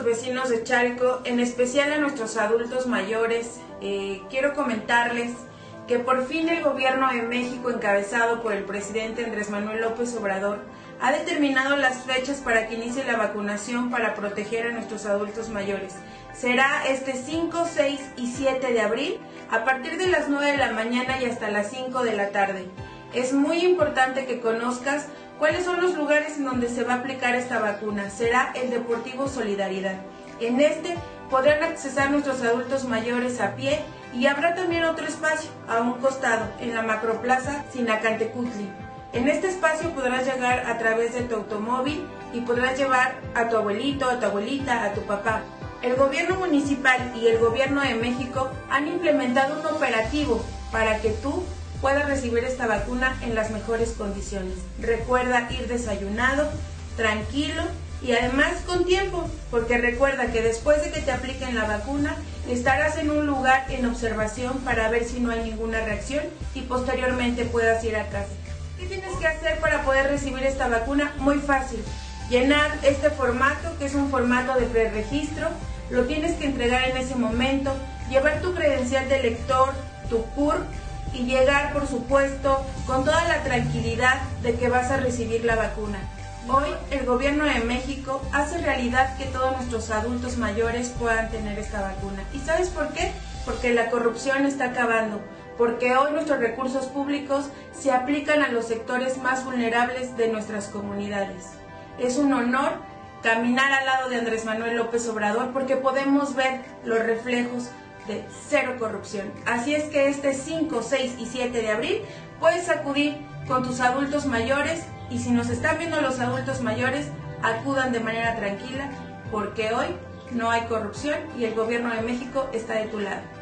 vecinos de Chalco, en especial a nuestros adultos mayores, quiero comentarles que por fin el gobierno de México, encabezado por el presidente Andrés Manuel López Obrador, ha determinado las fechas para que inicie la vacunación para proteger a nuestros adultos mayores. Será este 5, 6 y 7 de abril a partir de las 9 de la mañana y hasta las 5 de la tarde. Es muy importante que conozcas cuáles son los lugares en donde se va a aplicar esta vacuna. Será el Deportivo Solidaridad. En este podrán accesar nuestros adultos mayores a pie y habrá también otro espacio a un costado, en la Macroplaza Sinacantecutli. En este espacio podrás llegar a través de tu automóvil y podrás llevar a tu abuelito, a tu abuelita, a tu papá. El gobierno municipal y el gobierno de México han implementado un operativo para que tú puedas recibir esta vacuna en las mejores condiciones. Recuerda ir desayunado, tranquilo y además con tiempo, porque recuerda que después de que te apliquen la vacuna, estarás en un lugar en observación para ver si no hay ninguna reacción y posteriormente puedas ir a casa. ¿Qué tienes que hacer para poder recibir esta vacuna? Muy fácil. Llenar este formato, que es un formato de preregistro, lo tienes que entregar en ese momento, llevar tu credencial de lector, tu CURP, y llegar, por supuesto, con toda la tranquilidad de que vas a recibir la vacuna. Hoy el gobierno de México hace realidad que todos nuestros adultos mayores puedan tener esta vacuna. ¿Y sabes por qué? Porque la corrupción está acabando, porque hoy nuestros recursos públicos se aplican a los sectores más vulnerables de nuestras comunidades. Es un honor caminar al lado de Andrés Manuel López Obrador porque podemos ver los reflejos de cero corrupción. Así es que este 5, 6 y 7 de abril puedes acudir con tus adultos mayores, y si nos están viendo los adultos mayores, acudan de manera tranquila porque hoy no hay corrupción y el gobierno de México está de tu lado.